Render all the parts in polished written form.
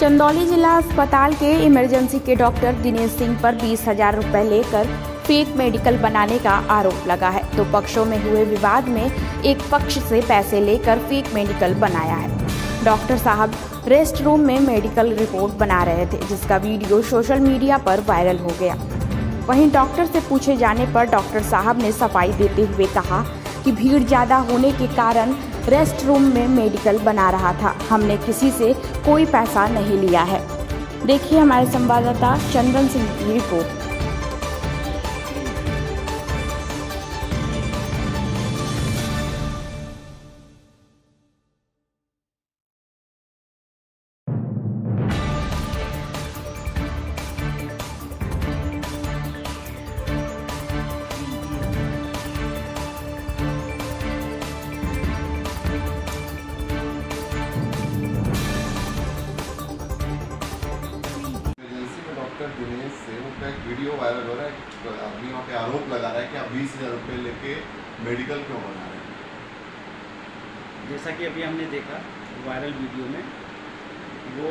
चंदौली जिला अस्पताल के इमरजेंसी के डॉक्टर दिनेश सिंह पर 20,000 रुपए लेकर फेक मेडिकल बनाने का आरोप लगा है। दो पक्षों में हुए विवाद में एक पक्ष से पैसे लेकर फेक मेडिकल बनाया है। डॉक्टर साहब रेस्ट रूम में मेडिकल रिपोर्ट बना रहे थे, जिसका वीडियो सोशल मीडिया पर वायरल हो गया। वहीं डॉक्टर से पूछे जाने पर डॉक्टर साहब ने सफाई देते हुए कहा कि भीड़ ज़्यादा होने के कारण रेस्ट रूम में मेडिकल बना रहा था, हमने किसी से कोई पैसा नहीं लिया है। देखिए हमारे संवाददाता चंदन सिंह की रिपोर्ट। दिनेश से उनका एक वीडियो वायरल हो रहा है, आदमी वहाँ पे आरोप लगा रहा है कि आप 20,000 रुपये लेके मेडिकल क्यों बना रहे हैं। जैसा कि अभी हमने देखा वायरल वीडियो में, वो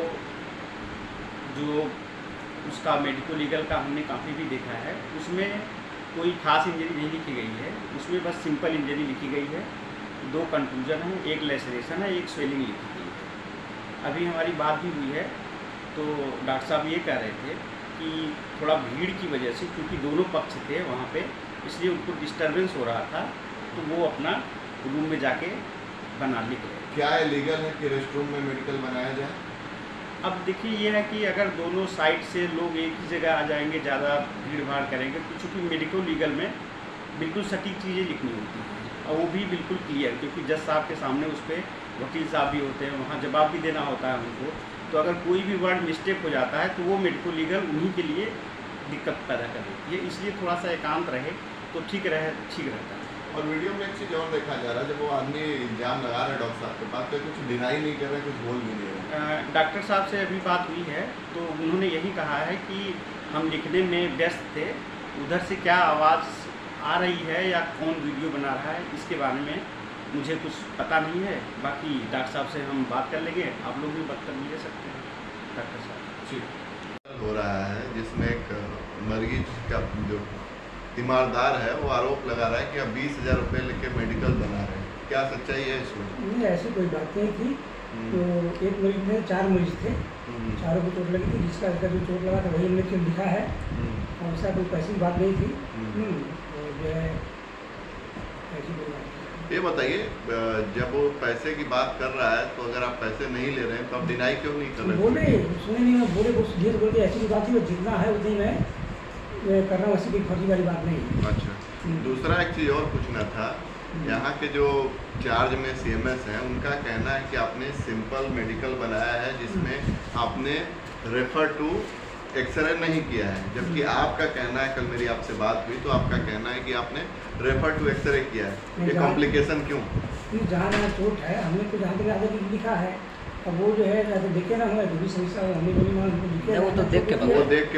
जो उसका मेडिको लीगल का हमने काफ़ी भी देखा है, उसमें कोई खास इंजरी नहीं लिखी गई है। उसमें बस सिंपल इंजरी लिखी गई है, 2 कंटूजन है, 1 लेसरेशन है, 1 स्वेलिंग लिखी गई है। अभी हमारी बात भी हुई है तो डॉक्टर साहब ये कह रहे थे कि थोड़ा भीड़ की वजह से, क्योंकि दोनों पक्ष थे वहाँ पे, इसलिए उनको डिस्टरबेंस हो रहा था, तो वो अपना रूम में जाके बना लिख रहे। क्या इलीगल है कि रेस्ट रूम में मेडिकल बनाया जाए? अब देखिए ये है कि अगर दोनों साइड से लोग एक ही जगह आ जाएंगे, ज़्यादा भीड़ भाड़ करेंगे, तो चूँकि मेडिको लीगल में बिल्कुल सटीक चीज़ें लिखनी होती हैं और वो भी बिल्कुल क्लियर, क्योंकि जज साहब के सामने उस पर वकील साहब भी होते हैं, वहाँ जवाब भी देना होता है उनको। तो अगर कोई भी वर्ड मिस्टेक हो जाता है तो वो मेडिको लीगल उन्हीं के लिए दिक्कत पैदा कर देती है, इसलिए थोड़ा सा एकांत रहे तो ठीक रहता है। और वीडियो में एक चीज़ और देखा जा रहा है, जब वो आदमी इल्जाम लगा रहे हैं डॉक्टर साहब के पास, तो कुछ डिनाई नहीं कर रहे, कुछ बोल भी नहीं रहे। डॉक्टर साहब से अभी बात हुई है तो उन्होंने यही कहा है कि हम लिखने में व्यस्त थे, उधर से क्या आवाज़ आ रही है या कौन वीडियो बना रहा है इसके बारे में मुझे कुछ पता नहीं है। बाकी डॉक्टर साहब से हम बात कर लेंगे, आप लोग भी बदतमीजी ले सकते हैं डॉक्टर साहब। ठीक हो रहा है जिसमें एक मरीज का जो तीमारदार है वो आरोप लगा रहा है कि आप 20,000 रुपये लेके मेडिकल बना रहे हैं, क्या सच्चाई है इसमें? नहीं, ऐसी कोई बात नहीं थी। तो एक मरीज में 4 मरीज थे, चारों को चोट लगी थी, जिसका जो चोट लगा था वही हमने क्यों लिखा है, और ऐसा कोई पैसे की बात नहीं थी। जो है ऐसी कोई बात। ये बताइए, जब वो पैसे की बात कर रहा है तो अगर आप पैसे नहीं ले रहे हैं तो आप डिनाई क्यों नहीं कर रहे? बोले सुने नहीं, बोले वो सीधे बोल के ऐसी कोई बात नहीं, जितना है उतनी मैं कर रहा हूँ, ऐसी कोई फर्जी वाली बात नहीं। अच्छा, दूसरा एक चीज़ और पूछना था, यहाँ के जो चार्ज में CMS हैं उनका कहना है कि आपने सिंपल मेडिकल बनाया है जिसमें आपने रेफर टू एक्सरे नहीं किया है, जबकि आपका कहना है, कल मेरी आपसे बात हुई तो आपका कहना है कि आपने रेफर टू एक्सरे किया है। ये कॉम्प्लिकेशन क्यों? जहाँ जहाँ चोट है हमने तो जहाँ तक आगे लिखा है, अब वो जो है देखे ना हमें जो भी समस्या हमने लिखे, वो तो देख के बताए,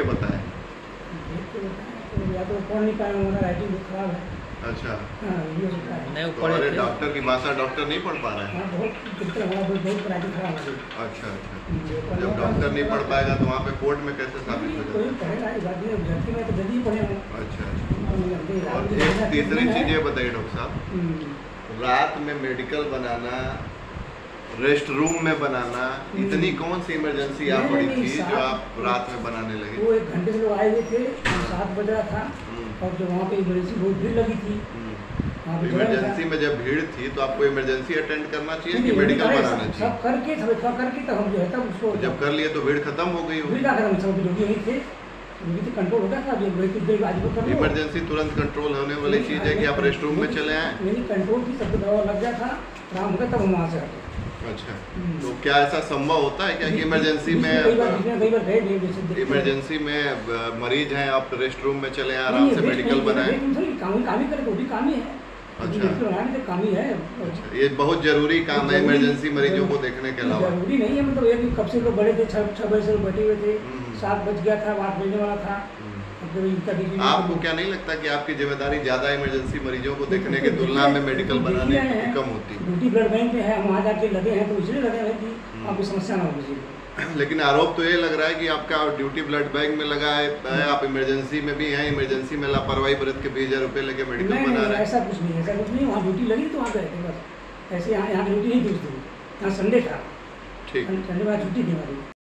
तो या तो पढ़ नहीं पाए, हमारा राइटिंग बहुत खराब है। अच्छा, ये होता है। तो अरे डॉक्टर की भाषा डॉक्टर नहीं पढ़ पा रहा है। बहुत राइटिंग खराब है। अच्छा, जब डॉक्टर नहीं पढ़ पाएगा तो वहाँ पे कोर्ट में कैसे साबित हो जाएगा? अच्छा, और एक तीसरी चीज़ ये बताइए डॉक्टर साहब, रात में मेडिकल बनाना, रेस्ट रूम में बनाना, इतनी कौन सी इमरजेंसी आ पड़ी थी जो आप रात में बनाने लगे? वो 1 घंटे से लोग आए हुए थे, 7 बज रहा था, और जो वहाँ पे इमरजेंसी बहुत भीड़ लगी थी। इमरजेंसी में जब भीड़ थी तो आपको इमरजेंसी अटेंड करना चाहिए कि मेडिकल बनाना चाहिए? सब करके तब हम जो है तब उसको जब कर लिए तो भीड़ खत्म हो गई होगी। कंट्रोल होगा था। इमरजेंसी तुरंत कंट्रोल होने वाली चीज़ है कि आप रेस्ट रूम में चले आए? नहीं, कंट्रोल की सब दवा लग गया था, आराम हो गया, तब हम वहाँ से हटे। अच्छा, तो क्या ऐसा संभव होता है क्या कि इमरजेंसी में मरीज हैं, आप रेस्ट रूम में चले आराम से मेडिकल बनाएं? काम ही करे तो भी काम ही है। अच्छा, काम ही है। अच्छा, ये बहुत जरूरी काम है इमरजेंसी मरीजों को देखने के अलावा? जरूरी नहीं है, मतलब ये कब से लोग बड़े थे, 6 बजे से बैठे हुए थे, 7 बज गया था, 8 बजने वाला था, मतलब इनका ड्यूटी आपको क्या नहीं लगता कि आपकी जिम्मेदारी ज़्यादा इमरजेंसी मरीजों को देखने की तुलना में मेडिकल बनाने की कम होती है? ड्यूटी ब्लड बैंक में है, हम वहाँ जाके लगे हैं तो इसलिए लगे हैं कि आपको समस्या ना हो किसी को। लेकिन आरोप तो ये लग रहा है कि आपका ड्यूटी ब्लड बैंक में लगा है, आप इमरजेंसी में भी हैं, इमरजेंसी में लापरवाही बरत के 20,000 रुपये लेके मेडिकल बना रहे हैं। ऐसा कुछ नहीं, ऐसा कुछ नहीं। वहाँ ड्यूटी लगी तो वहाँ गए थे बस, ऐसे यहाँ ड्यूटी नहीं थी उस दिन, यहाँ संडे था, ठीक, संडे बाद छुट्टी थी हमारी।